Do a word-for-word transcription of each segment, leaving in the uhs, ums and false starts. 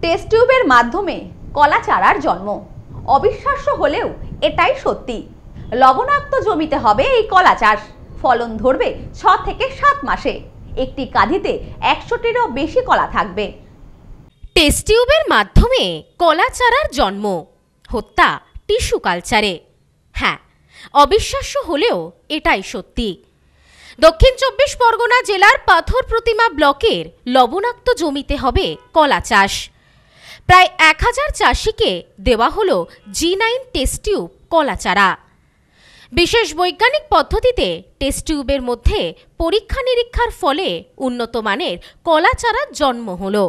Test টিউবের মাধ্যমে কলা চারার জন্ম। অবিশ্বাস্য হলেও এটাই সত্যি। লবণাক্ত জমিতে হবে এই কলা চাষ। ফলন ধরবে ছ থেকে সাত মাসে। একটি কাঁধিতে একশোটিরও বেশি কলা থাকবে। টেস্ট টিউবের মাধ্যমে কলা চারার জন্ম, হত্যা টিস্যু কালচারে। হ্যাঁ, অবিশ্বাস্য হলেও এটাই সত্যি। দক্ষিণ চব্বিশ পরগনা জেলার পাথর প্রতিমা ব্লকের লবণাক্ত জমিতে হবে কলা চাষ। প্রায় এক হাজার চাষিকে দেওয়া হলো জি নাইন টেস্ট টিউব কলা চারা। বিশেষ বৈজ্ঞানিক পদ্ধতিতে টেস্ট টিউবের মধ্যে পরীক্ষা নিরীক্ষার ফলে উন্নত মানের কলা চারার জন্ম হলো।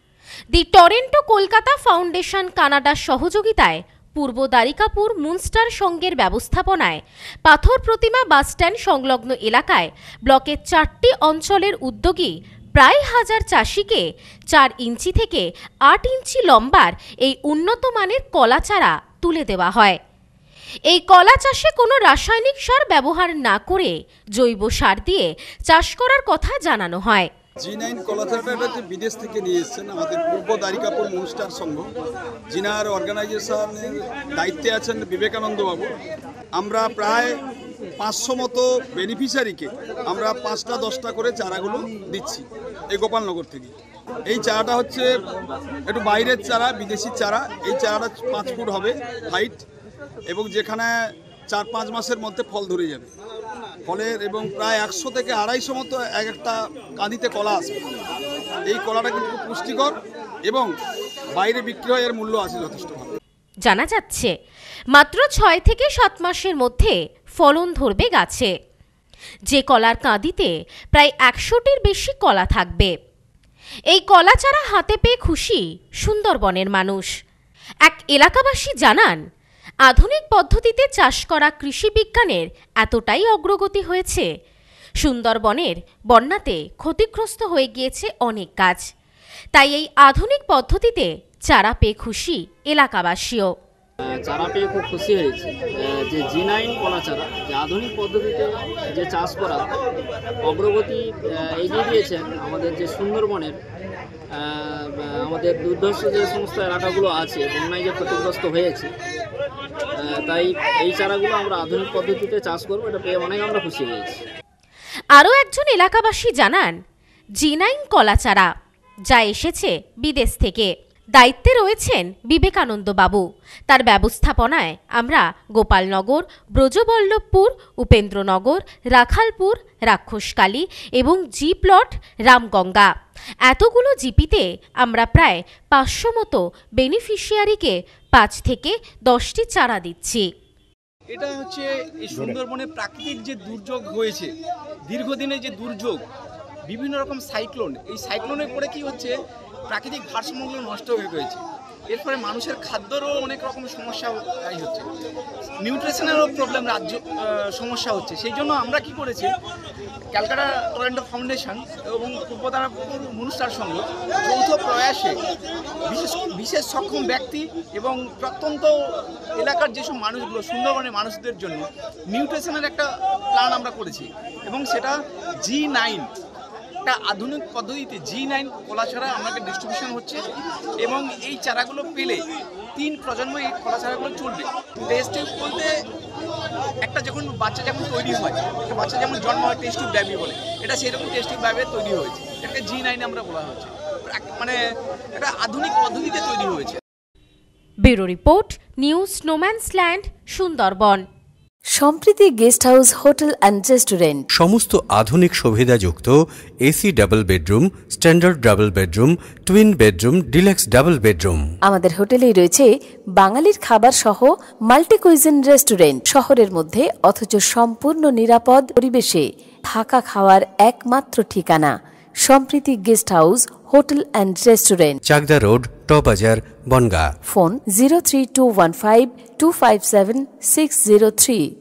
দি টরেন্টো কলকাতা ফাউন্ডেশন কানাডার সহযোগিতায় পূর্ব দ্বারিকাপুর মুনস্টার সংঘের ব্যবস্থাপনায় পাথর প্রতিমা বাসস্ট্যান্ড সংলগ্ন এলাকায় ব্লকের চারটি অঞ্চলের উদ্যোগী প্রায় হাজার চাষিকে চার ইঞ্চি থেকে আট ইঞ্চি লম্বার এই উন্নত মানের কলা চারা তুলে দেওয়া হয়। এই কলা চাষে কোনো রাসায়নিক সার ব্যবহার না করে জৈব সার দিয়ে চাষ করার কথা জানানো হয়। জি নাইন কলা চারাটা যে বিদেশ থেকে নিয়ে এসেছেন আমাদের পূর্ব দ্বারিকাপুর মুনস্টার সংঘ, যিনার অর্গানাইজেশনের দায়িত্বে আছেন বিবেকানন্দ বাবু। আমরা প্রায় পাঁচশো মতো বেনিফিশিয়ারিকে আমরা পাঁচটা দশটা করে চারাগুলো দিচ্ছি এই গোপালনগর থেকে। এই চারাটা হচ্ছে একটু বাইরের চারা, বিদেশি চারা। এই চারাটা পাঁচ ফুট হবে হাইট এবং যেখানে চার পাঁচ মাসের মধ্যে ফল ধরে যাবে। ফলের এবং প্রায় একশো থেকে আড়াইশো মতো এক একটা কাঁদিতে কলা আসবে। এই কলাটা কিন্তু পুষ্টিকর এবং বাইরে বিক্রি হয়, এর মূল্য আছে যথেষ্ট ভালো। জানা যাচ্ছে মাত্র ছয় থেকে সাত মাসের মধ্যে ফলন ধরবে গাছে। যে কলার কাঁদিতে প্রায় একশোটির বেশি কলা থাকবে। এই কলা চারা হাতে পেয়ে খুশি সুন্দরবনের মানুষ। এক এলাকাবাসী জানান, আধুনিক পদ্ধতিতে চাষ করা কৃষি বিজ্ঞানের এতটাই অগ্রগতি হয়েছে, সুন্দরবনের বন্যাতে ক্ষতিগ্রস্ত হয়ে গিয়েছে অনেক গাছ। তাই এই আধুনিক পদ্ধতিতে চারা পেয়ে খুশি এলাকাবাসীও। চারা পেয়ে খুব খুশি হয়েছে যে জি নাইন কলা চারা, যে আধুনিক পদ্ধতিতে যে চাষ করা অগ্রগতি এগিয়ে দিয়েছেন আমাদের যে সুন্দরবনের আমাদের দুর্ধর্ষ যে সমস্ত এলাকাগুলো আছে, বন্যায় যে ক্ষতিগ্রস্ত হয়েছে, তাই এই চারাগুলো আমরা আধুনিক পদ্ধতিতে চাষ করবো, এটা পেয়ে অনেক আমরা খুশি হয়েছি। আরও একজন এলাকাবাসী জানান, জি নাইন কলা চারা যা এসেছে বিদেশ থেকে। দায়িত্বে রয়েছেন বিবেকানন্দ বাবু। তার ব্যবস্থাপনায় আমরা গোপালনগর, ব্রজবল্লভপুর, উপেন্দ্রনগর, রাখালপুর, রাক্ষসকালী এবং জি প্লট রামগঙ্গা এতগুলো জিপিতে আমরা প্রায় পাঁচশো মতো বেনিফিশিয়ারিকে পাঁচ থেকে দশটি চারা দিচ্ছি। এটা হচ্ছে এই সুন্দরবনে প্রাকৃতিক যে দুর্যোগ হয়েছে, দীর্ঘদিনের যে দুর্যোগ, বিভিন্ন রকম সাইক্লোন, এই সাইক্লোনের পরে কি হচ্ছে, প্রাকৃতিক ভারসাম্যগুলো নষ্ট হয়ে গেছে। এর ফলে মানুষের খাদ্যেরও অনেক রকম সমস্যা হচ্ছে, নিউট্রিশনেরও প্রবলেম রাজ্য সমস্যা হচ্ছে। সেই জন্য আমরা কি করেছি, ক্যালকাটা টরেন্টো ফাউন্ডেশন এবং পূর্ব দ্বারিকাপুর মুনস্টার সংঘ যৌথ প্রয়াসে বিশেষ বিশেষ সক্ষম ব্যক্তি এবং প্রত্যন্ত এলাকার যেসব মানুষগুলো, সুন্দরবনের মানুষদের জন্য নিউট্রিশনের একটা প্ল্যান আমরা করেছি এবং সেটা জি নাইন একটা আধুনিক পদ্ধতিতে জি নাইন কলা চারা আমাদের ডিস্ট্রিবিউশন হচ্ছে এবং এই চারাগুলো পেলে তিন প্রজন্ম এই কলা চারাগুলো চলবে। টেস্ট টিউব বলতে একটা যখন বাচ্চা যখন তৈরি হয়, একটা বাচ্চা যেমন জন্ম হয় টেস্ট টিউব ব্যাবি বলে, এটা সেরকম টেস্ট টিউব ব্যাবি তৈরি হয়েছে। এটাকে জি নাইন আমরা বলা হচ্ছে, মানে এটা আধুনিক পদ্ধতিতে তৈরি হয়েছে। ব্যুরো রিপোর্ট, নিউজ স্নোম্যান্সল্যান্ড, Sundarban. Sampriti guest house hotel and restaurant. সমস্ত আধুনিক সুবিধাযুক্ত AC double bedroom, standard double bedroom, twin bedroom, deluxe double bedroom. আমাদের হোটেলেই রয়েছে বাঙালির খাবার সহ মাল্টি কুইজিন রেস্টুরেন্ট। শহরের মধ্যে অথচ সম্পূর্ণ নিরাপদ পরিবেশে থাকা খাওয়ার একমাত্র ঠিকানা Sampriti guest house hotel and restaurant, Chakdah road, টবাজার, Bongaon. Phone zero three two one five two five seven six zero three.